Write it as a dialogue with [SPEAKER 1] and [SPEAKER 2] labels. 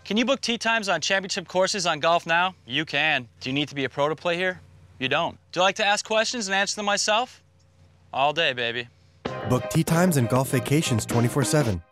[SPEAKER 1] Can you book tee times on championship courses on Golf Now? You can. Do you need to be a pro to play here? You don't. Do I like to ask questions and answer them myself? All day, baby.
[SPEAKER 2] Book tee times and golf vacations 24/7.